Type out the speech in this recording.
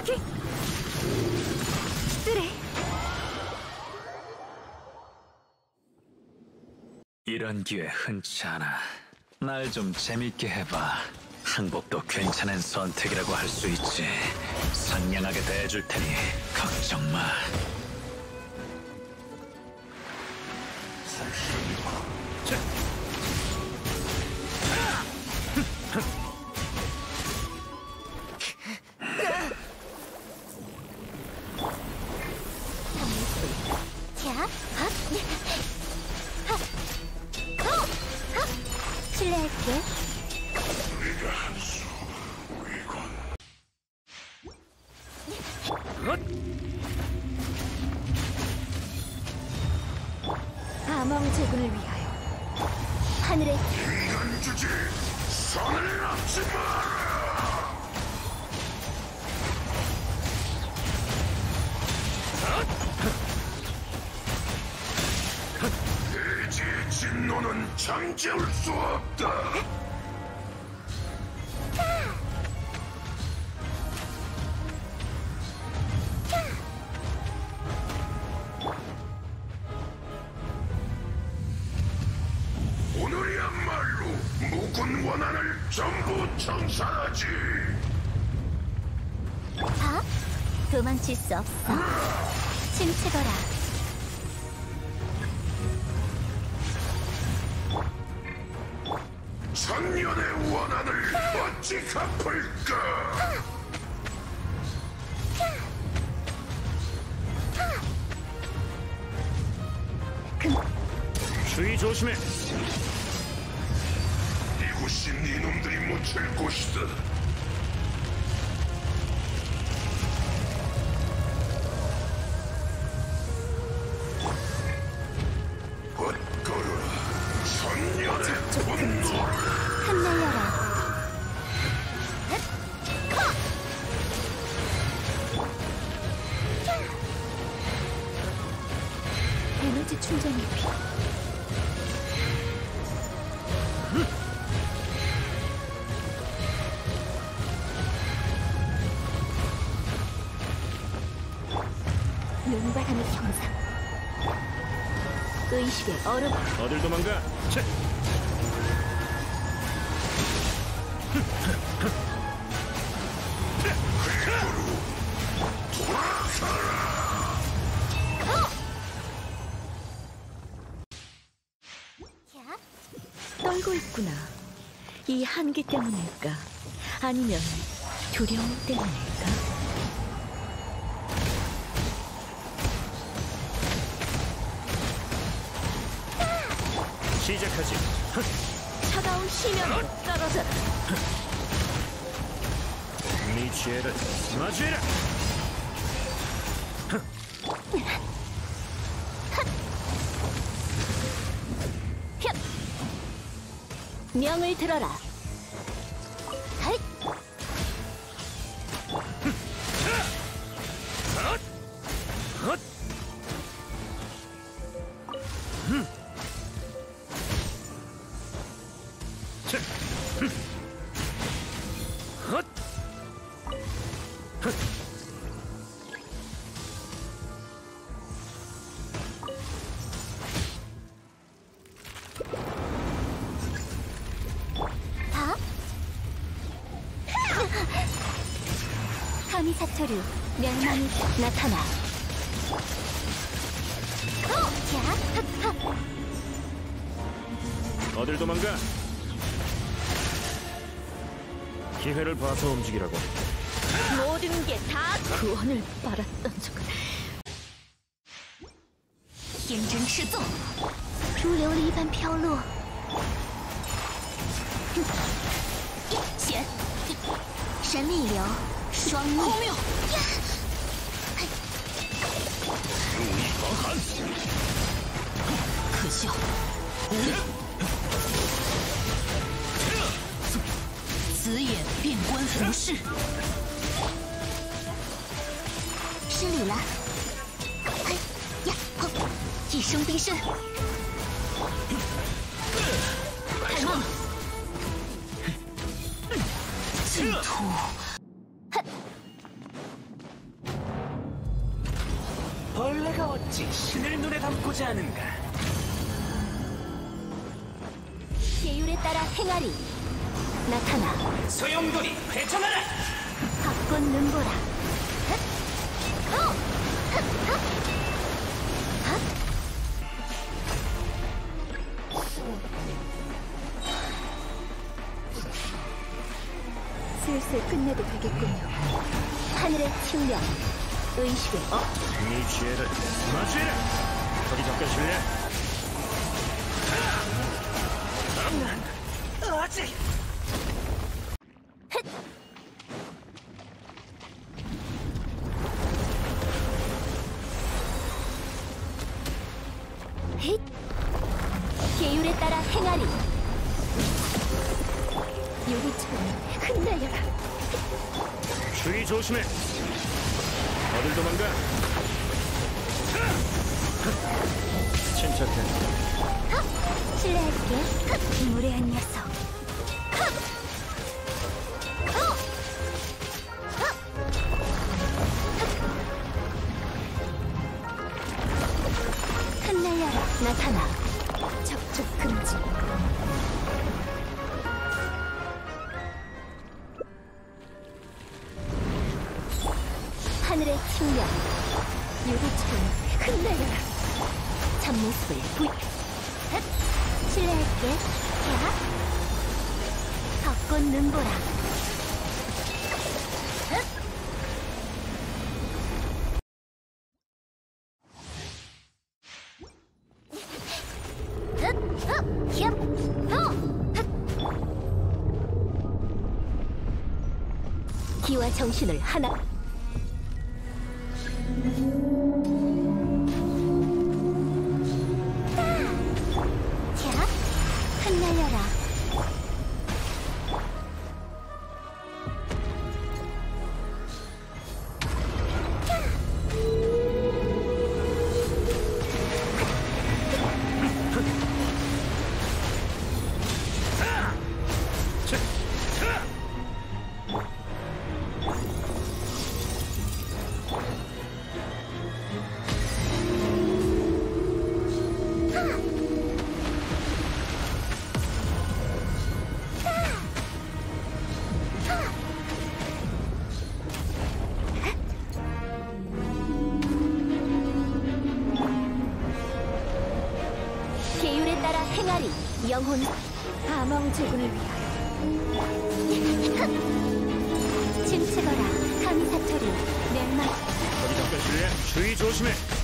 失礼。 이런 기회 흔치 않아. 날 좀 재밌게 해봐. 항복도 괜찮은 선택이라고 할 수 있지. 상냥하게 대해줄 테니 걱정 마. 실례할게. 우리가 한수 우리군. 암왕 제군을 위하여 하늘의 인간 주지 선을 넘지 마라. 대지의 진노는 잠재울 수 없다. 오늘이야말로 묵은 원한을 전부 청산하지. 봐? 도망칠 수 없어. 침체거라. 천년의 원한을 어찌 갚을까? 주의 조심해. 이곳이 네놈들이 묻힐 곳이다. 벗걸어라 천년의 분노를. 흩날려라. 에너지 충전이 필요. 눈바람의 형상. 의식의 얼음. 어딜 도망가? 차. 떨고 있구나. 이 한기 때문일까? 아니면 두려움 때문일까? 시작하지. 차가운 심연으로 떨어져라. 네 죄를 맞이해라. 명을 들어라. 헐! 하미사토류 멸망이 나타나. 어딜 도망가? 기회를 봐서 움직이라고. 모든 게 다 구원을 빨았던 적. 天真赤纵，如琉璃一般飘落。旋，神力流，双逆。荒谬！ 注意防寒。 可笑，无力。此也变官服饰。失礼了。嘿呀，吼！一生冰身。太慢了。净土。 벌레가 어찌 신을 눈에 담고자 하는가? 계율에 따라 행하리. 나타나. 소용돌이 회전하라! 벚꽃 눈보라. 슬슬 끝내도 되겠군요. 하늘의 측면, 의식의 네 지혜를 맞이해라. 어디 잠깐 실례. 아직! 힛! 계율에 따라 행하리. 유리처럼 흩날려라. 주의 조심해. 어딜 도망가? 침착해. 실례할게. 무례한 녀석. 흩날려라. 나타나. 접촉 금지. 하늘의 측면, 유리처럼 흩날려라. 참모습을 실례할게. 야, 벚꽃 눈보라. 기와 정신을 하나. 자, 흩날려라. 계율에 따라 행하리. 영혼 암왕 제군을 위하여. 침체거라. 감사토리 멸망. 어디 잠깐 실례. 주의 조심해.